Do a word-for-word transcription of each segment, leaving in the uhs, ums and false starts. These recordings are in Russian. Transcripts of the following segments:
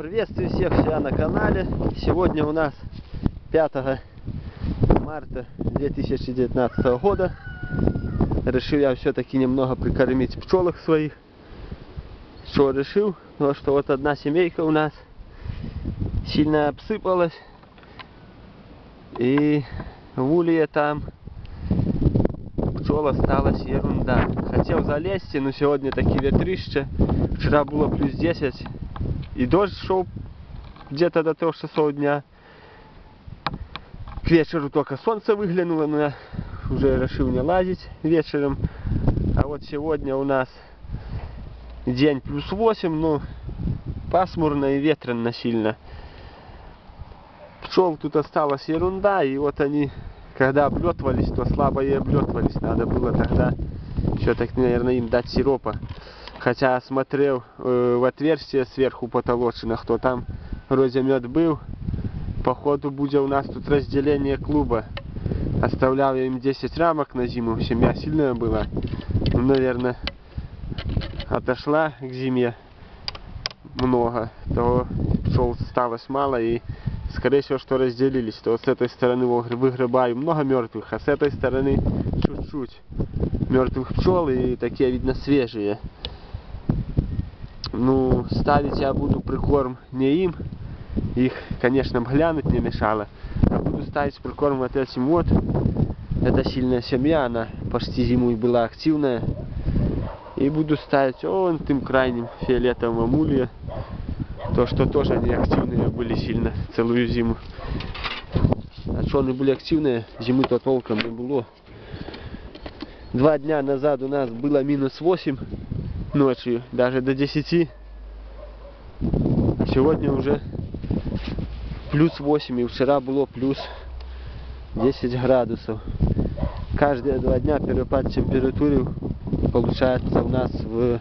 Приветствую всех себя на канале. Сегодня у нас пятое марта две тысячи девятнадцатого года. Решил я все-таки немного прикормить пчелок своих. Что решил? Ну, что вот одна семейка у нас сильно обсыпалась. И в улье там пчел осталась ерунда. Хотел залезть, но сегодня такие ветрище. Вчера было плюс десять. И дождь шел где-то до трех часов дня. К вечеру только солнце выглянуло, но я уже решил не лазить вечером. А вот сегодня у нас день плюс восемь, ну пасмурно и ветрено сильно. Пчел тут осталась ерунда, и вот они, когда облетывались, то слабо и облетывались. Надо было тогда все-таки, наверное, им дать сиропа. Хотя смотрел э, в отверстие сверху потолочных, то там вроде мед был. Походу будет у нас тут разделение клуба. Оставлял я им десять рамок на зиму. Семья сильная была. Ну, наверное, отошла к зиме много. То пчел осталось мало, и скорее всего, что разделились. То с этой стороны выгребаю много мертвых, а с этой стороны чуть-чуть мертвых пчел, и такие, видно, свежие. Ну, ставить я буду прикорм не им. Их, конечно, глянуть не мешало. А буду ставить прикорм вот этим вот. Это сильная семья, она почти зиму и была активная. И буду ставить вон тем крайним фиолетовым улье. То, что тоже они активные были сильно целую зиму. А что они были активные, зимы-то толком не было. Два дня назад у нас было минус восемь. Ночью, даже до десяти. А сегодня уже плюс восемь, и вчера было плюс десять градусов. Каждые два дня перепад температуры получается у нас в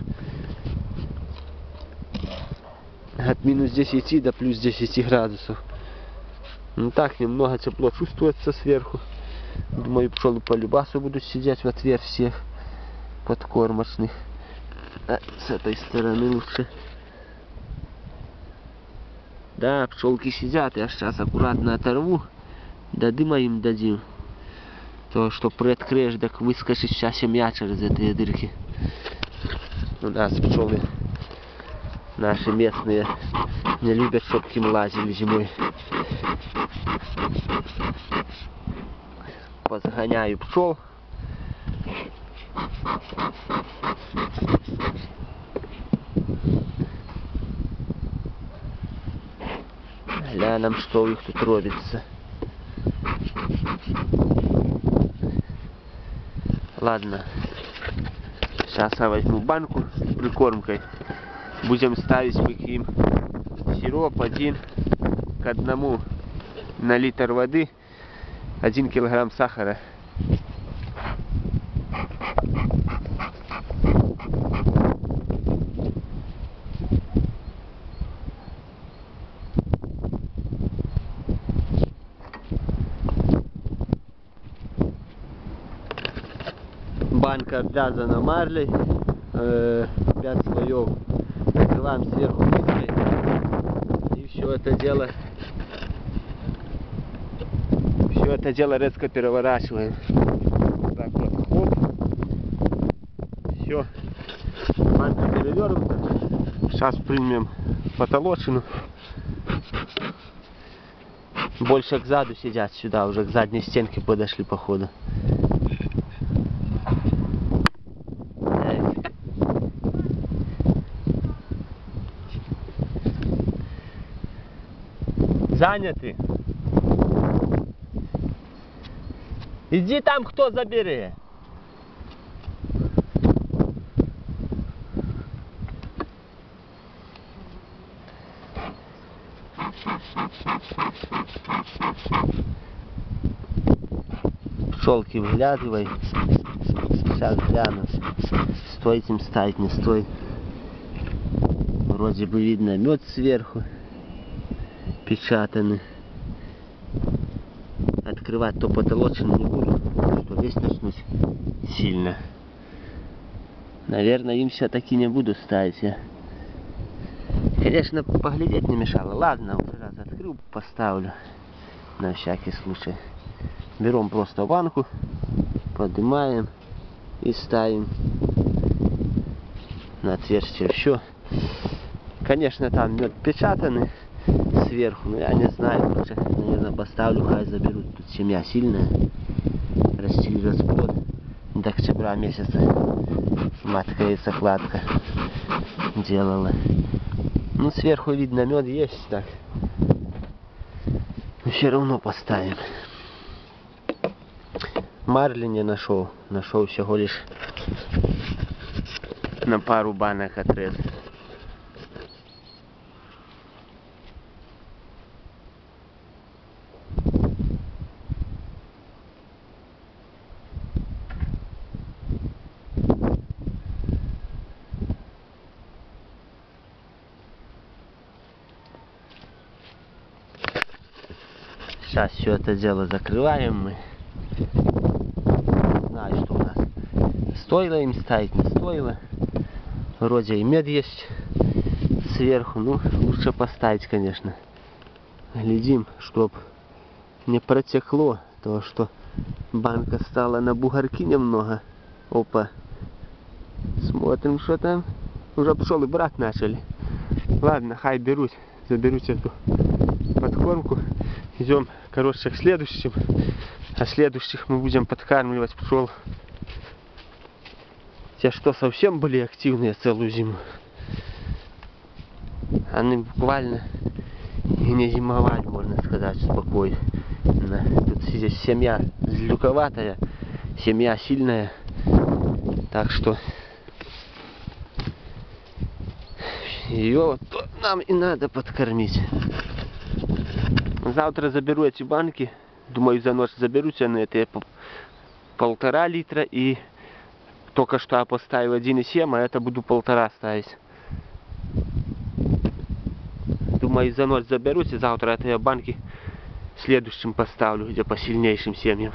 от минус десяти до плюс десяти градусов. Ну так, немного тепло чувствуется сверху. Думаю, пчелы по любасу будут сидеть в отверстиях подкормочных. А с этой стороны лучше. Да, пчелки сидят, я сейчас аккуратно оторву, да дыма им дадим. То, что приоткроешь, так выскочит вся семья через эти дырки. У нас пчелы наши местные не любят, чтобы к ним лазили зимой. Позагоняю пчел. Глянем, что у них тут робится. Ладно, сейчас я возьму банку с прикормкой. Будем ставить мы к ним сироп один к одному на литр воды, один килограмм сахара. Банка обвязана марлей, э, пять слоев накрываем сверху марлей, и все это дело все это дело резко переворачиваем. Так вот, хоп, все, банка перевернута. Сейчас примем потолочину. Больше к заду сидят сюда, уже к задней стенке подошли, походу. Заняты. Иди там, кто забери. Пчелки выглядывай. Сейчас гляну. Стоит им ставить, не стоит. Вроде бы видно мед сверху. Печатаны. Открывать то потолочину не буду, что весь начнуть сильно. Наверное, им все-таки не буду ставить я. Конечно, поглядеть не мешало. Ладно, уже раз открыл, поставлю на всякий случай. Берем просто банку, поднимаем и ставим на отверстие. Все. Конечно, там мед печатанный сверху, но я не знаю, лучше, наверное, поставлю, хай заберут. Тут семья сильная, растили расплод до октября месяца. Матка и закладка делала. Ну, сверху видно, мед есть, так. Но все равно поставим. Марли не нашел. Нашел всего лишь на пару банок отрез. Сейчас все это дело закрываем мы. Не знаю, что у нас. Стоило им ставить, не стоило. Вроде и мед есть сверху. Ну, лучше поставить, конечно. Глядим, чтоб не протекло. То, что банка стала на бугорки немного. Опа. Смотрим, что там. Уже пчелы брать начали. Ладно, хай берут. Заберут эту подкормку. Идем, короче, к следующим. А следующих мы будем подкармливать пчел. Те, что совсем были активные целую зиму. Они буквально и не зимовали, можно сказать, спокойно. Тут здесь семья злюковатая, семья сильная. Так что ее нам и надо подкормить. Завтра заберу эти банки. Думаю, за ночь заберу цены. Это полтора литра. И только что я поставил один и семь, а это буду полтора ставить. Думаю, за ночь заберусь. И завтра это я банки следующим поставлю, где по сильнейшим семьям.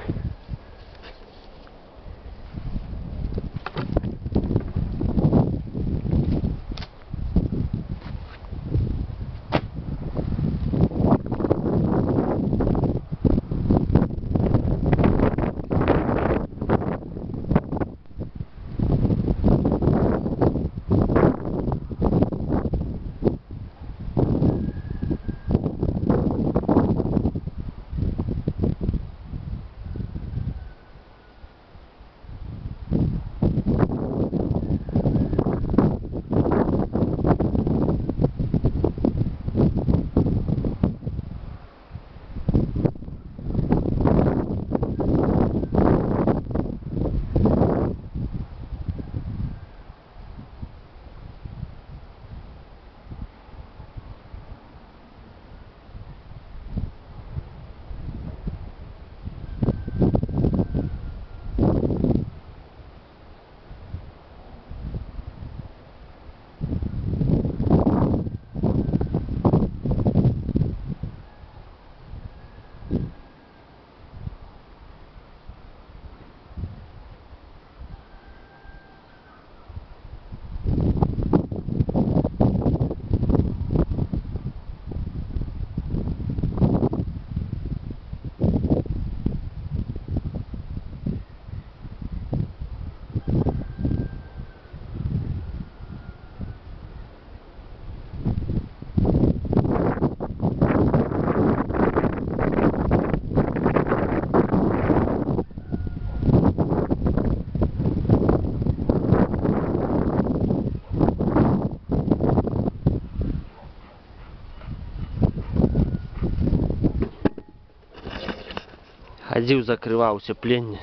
Ходил, закрывал утепление,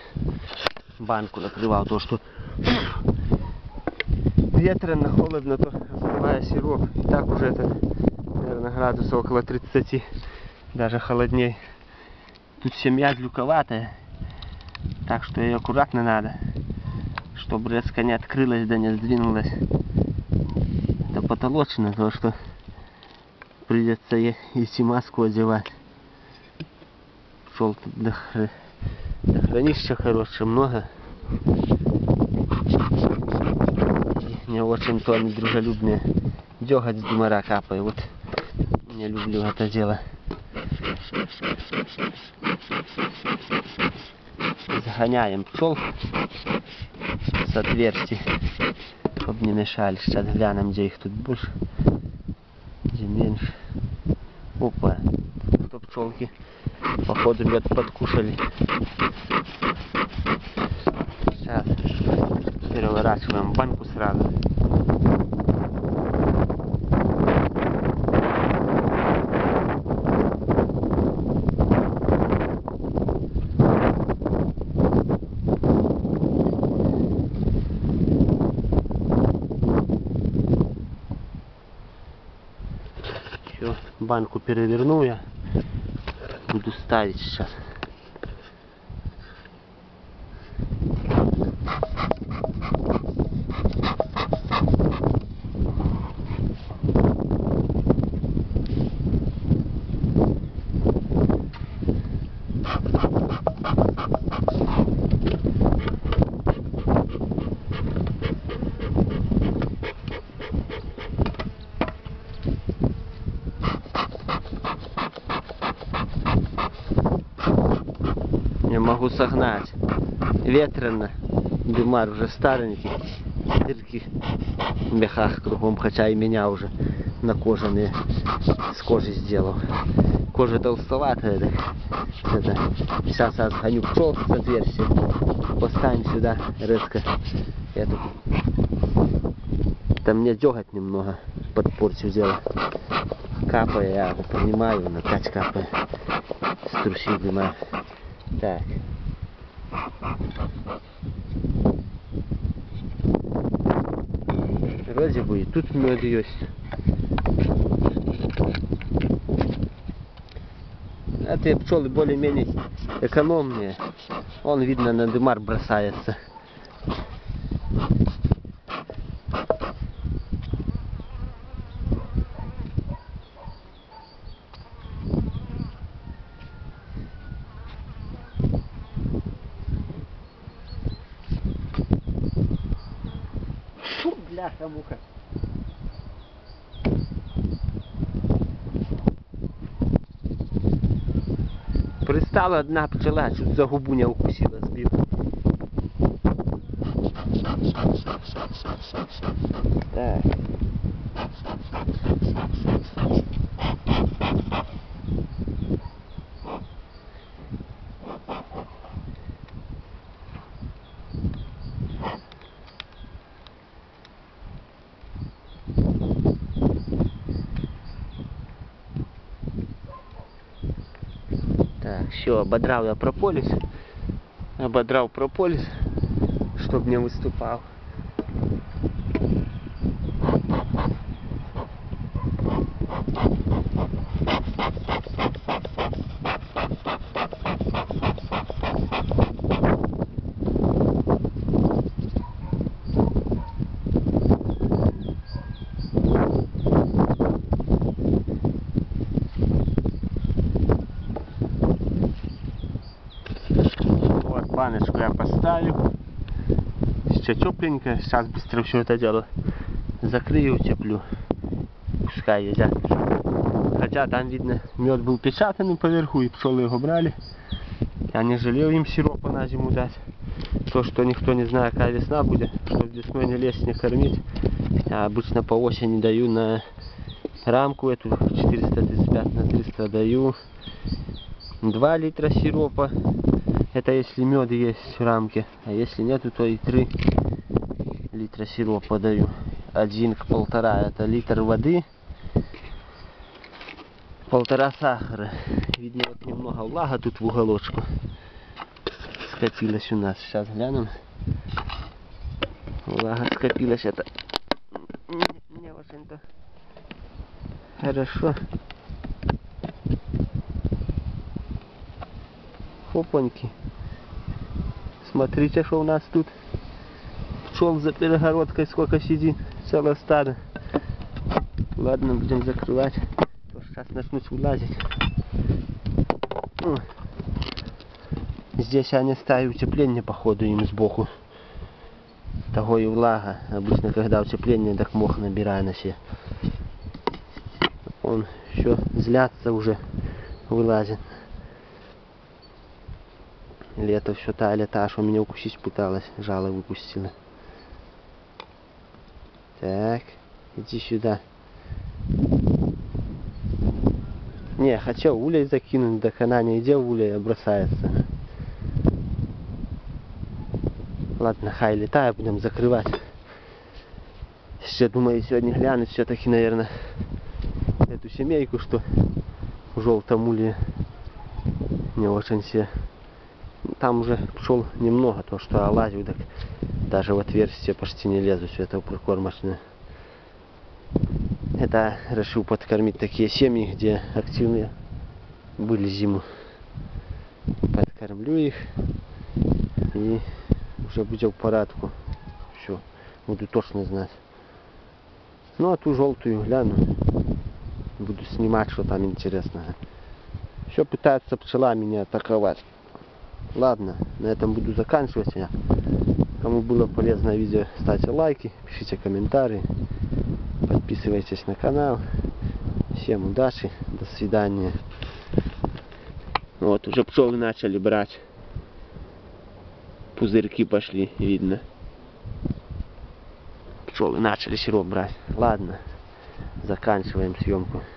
банку накрывал, то что ветрено, холодно, то остывая сироп. И так уже это, наверное, градусов около тридцати, даже холодней. Тут семья глюковатая, так что ее аккуратно надо, чтобы резко не открылась, да не сдвинулась. Это потолочно, то что придется идти маску одевать. Пчел тут до, хр... до хранища хорошее, много. И не очень-то они дружелюбные деготь с дымара капает. Вот не люблю это дело. Загоняем пчел с отверстий, чтобы не мешали. Сейчас глянем, где их тут больше, где меньше. Опа, что пчелки походу мед подкушали. Сейчас переворачиваем банку сразу. Все, банку переверну я. Буду ставить сейчас. Я могу согнать. Ветрено. Дымар уже старенький. Дырки в мехах кругом, хотя и меня уже на кожаные с кожи сделал. Кожа толстоватая. Это, это. Сейчас я сгоню пчел с отверстия. Поставим сюда резко эту. Там мне деготь немного подпортил дело. Капая, я его понимаю, на пять капая. Струсил дыма. Так. Вроде бы и тут мед есть. Эти пчелы более-менее экономные. Он, видно, на дымар бросается. Фу, бляха-муха. Пристала одна пчела, чуть за губу не укусила, сбил. Так. Так, все, ободрал я прополис. Ободрал прополис, чтобы не выступал. Баночку я поставил. Сейчас тепленькая. Сейчас быстро все это дело закрою, утеплю. Пускай едят. Хотя там видно, мед был печатанный поверху, и пчелы его брали. Я не жалел им сиропа на зиму дать. То, что никто не знает, какая весна будет, чтобы весной не лезть, не кормить. Я обычно по осени даю на рамку эту четыреста тридцать пять на триста даю два литра сиропа. Это если мед есть в рамке, а если нету, то и три литра сиропа даю. Один к полтора, это литр воды, полтора сахара. Видно, вот немного влага тут в уголочку скопилась у нас. Сейчас глянем. Влага скопилась, это не, не очень-то хорошо. Опаньки. Смотрите, что у нас тут. Пчел за перегородкой сколько сидит. Целое стадо. Ладно, будем закрывать. Сейчас начнут вылазить. Здесь они ставят утепление, походу, им сбоку. Того и влага. Обычно, когда утепление, так мох набираю на все. Он все злятся уже, вылазит. Или это все та или та, что меня укусить пыталась, жало выпустила. Так, иди сюда. Не, хотел улей закинуть, до хана не идел, улей бросается. Ладно, хай летая, будем закрывать. Еще думаю, сегодня глянуть все-таки, наверное, эту семейку, что в желтом улье не очень все. Там уже пчел немного, то что лазю, так даже в отверстие почти не лезу, все это прикормочное. Это решил подкормить такие семьи, где активные были зиму. Подкормлю их и уже будет в порядку. Все, буду точно знать. Ну а ту желтую гляну, буду снимать, что там интересного. Все пытается пчела меня атаковать. Ладно, на этом буду заканчивать я. Кому было полезное видео, ставьте лайки, пишите комментарии, подписывайтесь на канал. Всем удачи, до свидания. Вот, уже пчелы начали брать. Пузырьки пошли, видно. Пчелы начали сироп брать. Ладно, заканчиваем съемку.